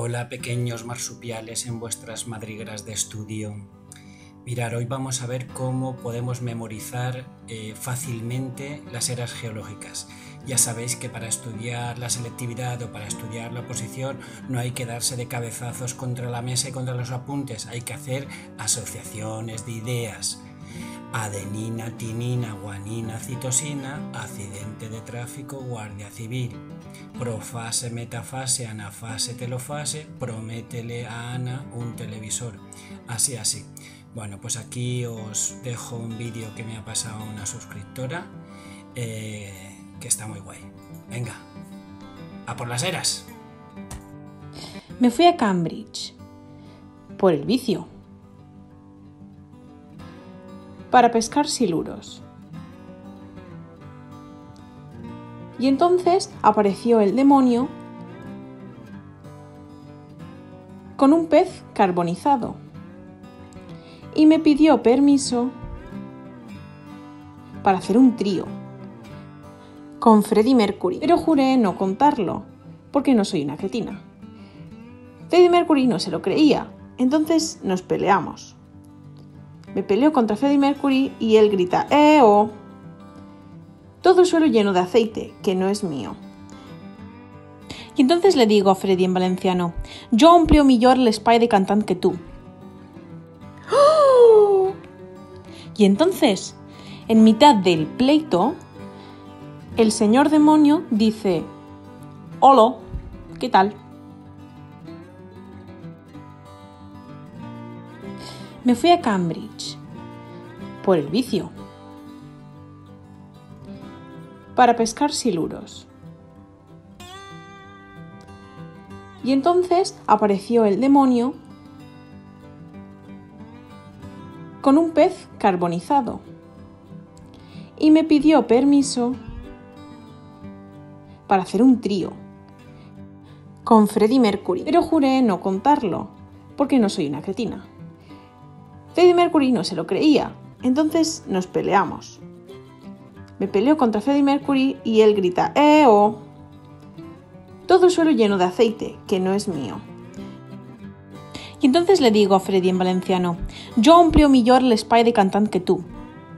Hola pequeños marsupiales en vuestras madrigueras de estudio. Mirad, hoy vamos a ver cómo podemos memorizar fácilmente las eras geológicas. Ya sabéis que para estudiar la selectividad o para estudiar la oposición no hay que darse de cabezazos contra la mesa y contra los apuntes, hay que hacer asociaciones de ideas. Adenina, timina, guanina, citosina, accidente de tráfico, guardia civil. Profase, metafase, anafase, telofase, prométele a Ana un televisor. Así. Bueno, pues aquí os dejo un vídeo que me ha pasado una suscriptora que está muy guay. Venga, a por las eras. Me fui a Cambridge por el vicio para pescar siluros. Y entonces apareció el demonio con un pez carbonizado y me pidió permiso para hacer un trío con Freddie Mercury, pero juré no contarlo porque no soy una cretina. Freddie Mercury no se lo creía, entonces nos peleamos. Me peleo contra Freddie Mercury y él grita ¡Eo! Todo el suelo lleno de aceite, que no es mío. Y entonces le digo a Freddie en valenciano: yo omplio millor l'espai de cantant que tú. ¡Oh! Y entonces, en mitad del pleito, el señor demonio dice: hola, ¿qué tal? Me fui a Cambridge por el vicio para pescar siluros. Y entonces apareció el demonio con un pez carbonizado y me pidió permiso para hacer un trío con Freddie Mercury, pero juré no contarlo porque no soy una cretina. Freddie Mercury no se lo creía, entonces nos peleamos. Me peleo contra Freddie Mercury y él grita ¡Eo! Todo el suelo lleno de aceite, que no es mío. Y entonces le digo a Freddie en valenciano: yo omplio millor l'espai de cantant que tú.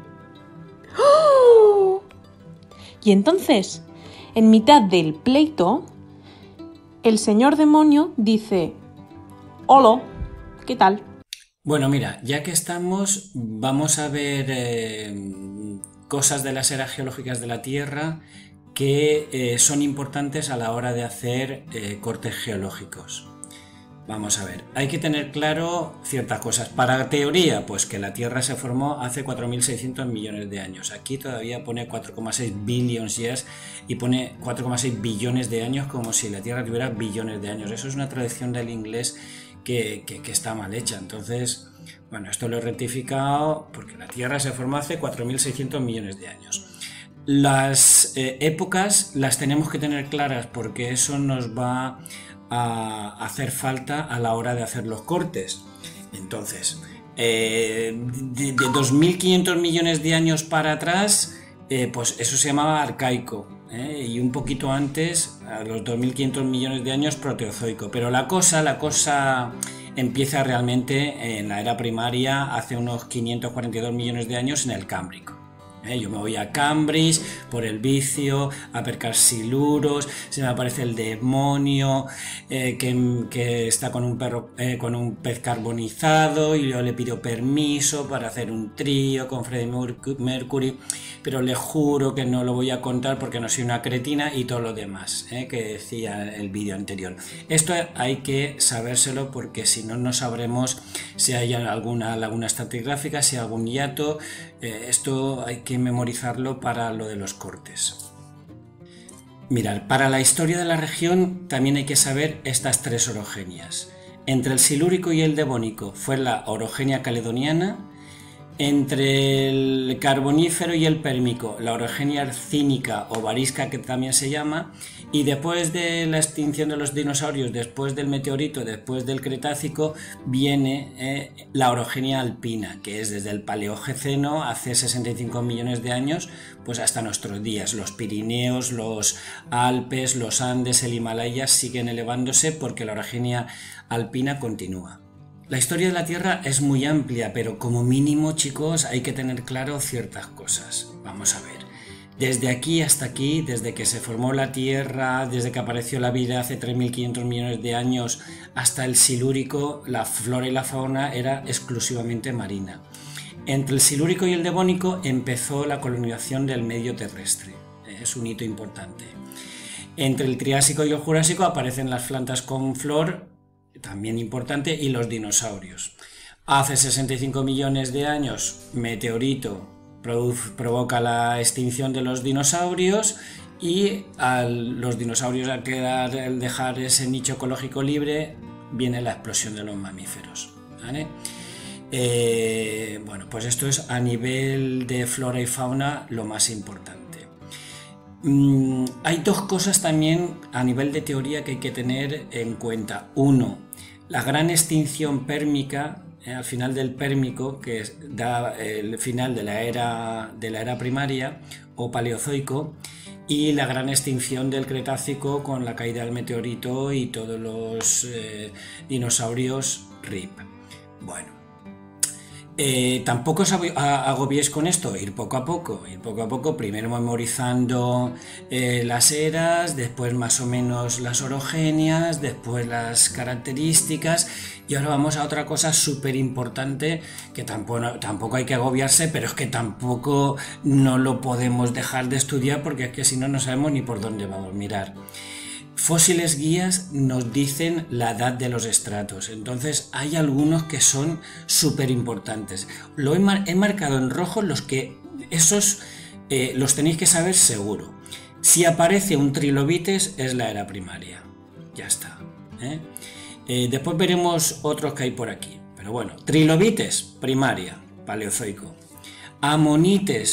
¡Oh! Y entonces, en mitad del pleito, el señor demonio dice: hola, ¿qué tal? Bueno, mira, ya que estamos, vamos a ver cosas de las eras geológicas de la Tierra que son importantes a la hora de hacer cortes geológicos. Vamos a ver, hay que tener claro ciertas cosas. Para teoría, pues que la Tierra se formó hace 4.600 millones de años. Aquí todavía pone 4,6 billions years y pone 4,6 billones de años como si la Tierra tuviera billones de años. Eso es una traducción del inglés que está mal hecha. Entonces, bueno, esto lo he rectificado porque la Tierra se formó hace 4.600 millones de años. Las épocas las tenemos que tener claras porque eso nos va a hacer falta a la hora de hacer los cortes. Entonces, de 2.500 millones de años para atrás, pues eso se llamaba arcaico, y un poquito antes, a los 2.500 millones de años, proteozoico. Pero la cosa empieza realmente en la era primaria, hace unos 542 millones de años, en el Cámbrico. Yo me voy a Cambridge por el vicio, a pescar siluros, se me aparece el demonio que está con un pez carbonizado y yo le pido permiso para hacer un trío con Freddie Mercury, pero le juro que no lo voy a contar porque no soy una cretina y todo lo demás que decía el vídeo anterior. Esto hay que sabérselo porque si no, no sabremos si hay alguna laguna estratigráfica, si hay algún hiato. Esto hay que memorizarlo para lo de los cortes. Mirad, para la historia de la región también hay que saber estas tres orogenias. Entre el silúrico y el devónico fue la orogenia caledoniana, Entre el carbonífero y el pérmico, la orogenia arcínica o varisca, que también se llama, y después de la extinción de los dinosaurios, después del meteorito, después del Cretácico, viene la orogenia alpina, que es desde el Paleoceno, hace 65 millones de años, pues hasta nuestros días. Los Pirineos, los Alpes, los Andes, el Himalaya siguen elevándose porque la orogenia alpina continúa. La historia de la Tierra es muy amplia, pero como mínimo, chicos, hay que tener claro ciertas cosas. Vamos a ver. Desde aquí hasta aquí, desde que se formó la Tierra, desde que apareció la vida hace 3.500 millones de años, hasta el Silúrico, la flora y la fauna era exclusivamente marina. Entre el Silúrico y el Devónico empezó la colonización del medio terrestre. Es un hito importante. Entre el Triásico y el Jurásico aparecen las plantas con flor, también importante, y los dinosaurios. Hace 65 millones de años, meteorito provoca la extinción de los dinosaurios y los dinosaurios al dejar ese nicho ecológico libre viene la explosión de los mamíferos, ¿vale? Bueno, pues esto es a nivel de flora y fauna lo más importante. Hay dos cosas también a nivel de teoría que hay que tener en cuenta. Uno, la gran extinción pérmica al final del Pérmico, que da el final de la era primaria o paleozoico, y la gran extinción del Cretácico con la caída del meteorito y todos los dinosaurios RIP. Bueno, tampoco os agobiéis con esto, ir poco a poco, primero memorizando las eras, después más o menos las orogenias, después las características, y ahora vamos a otra cosa súper importante que tampoco hay que agobiarse, pero es que tampoco no lo podemos dejar de estudiar porque es que si no, no sabemos ni por dónde vamos a mirar. Fósiles guías nos dicen la edad de los estratos, entonces hay algunos que son súper importantes. He marcado en rojo los que esos los tenéis que saber seguro. Si aparece un trilobites es la era primaria, ya está. Después veremos otros que hay por aquí, pero bueno, trilobites, primaria, paleozoico. Amonites,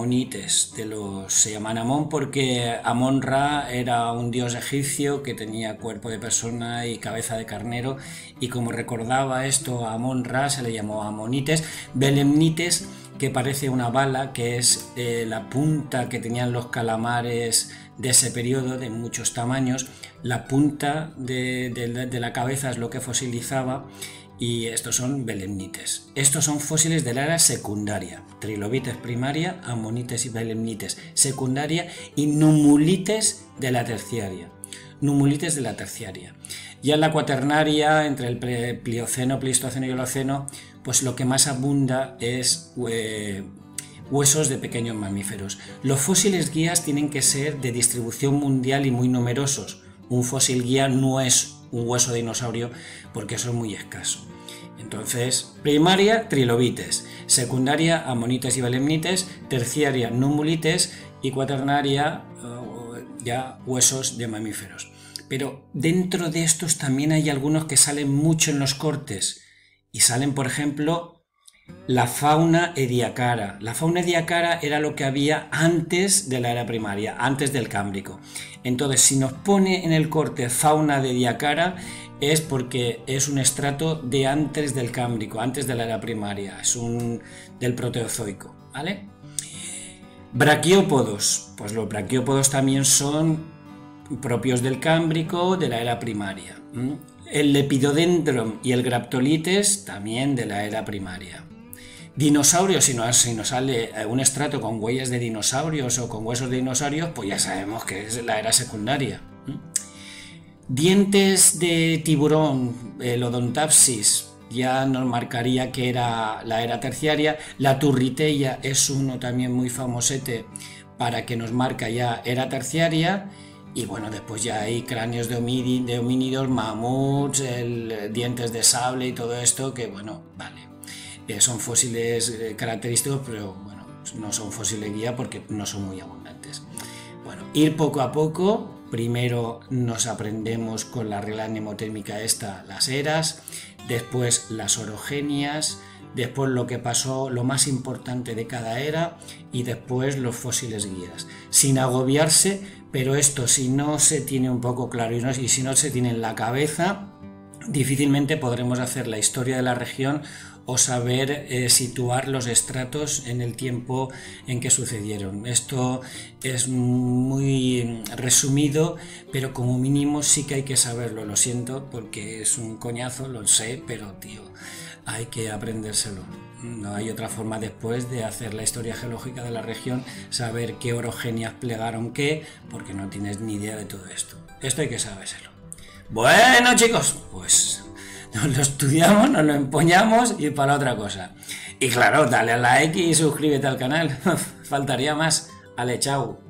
se llaman Amón porque Amón-Ra era un dios egipcio que tenía cuerpo de persona y cabeza de carnero, y como recordaba esto a Amón-Ra se le llamó Amonites. Belemnites, que parece una bala, que es la punta que tenían los calamares de ese periodo, de muchos tamaños. La punta de la cabeza es lo que fosilizaba. Y estos son belemnites. Estos son fósiles de la era secundaria. Trilobites primaria, amonites y belemnites secundaria, y numulites de la terciaria. Ya en la cuaternaria, entre el Plioceno, Pleistoceno y Holoceno, pues lo que más abunda es huesos de pequeños mamíferos. Los fósiles guías tienen que ser de distribución mundial y muy numerosos. Un fósil guía no es un hueso de dinosaurio porque eso es muy escaso. Entonces, primaria, trilobites, secundaria, amonites y belemnites, terciaria, numulites, y cuaternaria, ya huesos de mamíferos. Pero dentro de estos también hay algunos que salen mucho en los cortes, y salen, por ejemplo, la fauna ediacara. La fauna ediacara era lo que había antes de la era primaria, antes del Cámbrico. Entonces, si nos pone en el corte fauna de ediacara, es porque es un estrato de antes del Cámbrico, antes de la era primaria, es del Proteozoico, ¿vale? Braquiópodos, pues los braquiópodos también son propios del Cámbrico, de la era primaria. El Lepidodendron y el Graptolites también de la era primaria. Dinosaurios, si nos sale un estrato con huellas de dinosaurios o con huesos de dinosaurios, pues ya sabemos que es la era secundaria. Dientes de tiburón, el Odontapsis, ya nos marcaría que era la era terciaria. La Turritella es uno también muy famosete para que nos marca ya era terciaria. Y bueno, después ya hay cráneos de homínidos, mamuts, dientes de sable y todo esto, que bueno, vale. Son fósiles característicos, pero bueno, no son fósiles guía porque no son muy abundantes. Bueno, ir poco a poco. Primero nos aprendemos con la regla mnemotérmica las eras, después las orogenias, después lo que pasó, lo más importante de cada era y después los fósiles guías. Sin agobiarse, pero esto si no se tiene un poco claro y si no se tiene en la cabeza, difícilmente podremos hacer la historia de la región o saber situar los estratos en el tiempo en que sucedieron. Esto es muy resumido, pero como mínimo sí que hay que saberlo. Lo siento porque es un coñazo, lo sé, pero tío, hay que aprendérselo. No hay otra forma después de hacer la historia geológica de la región, saber qué orogenias plegaron qué, porque no tienes ni idea de todo esto. Esto hay que sabérselo. Bueno, chicos, pues nos lo estudiamos, nos lo empoñamos y para la otra cosa. Y claro, dale a like y suscríbete al canal. Faltaría más. Ale, chao.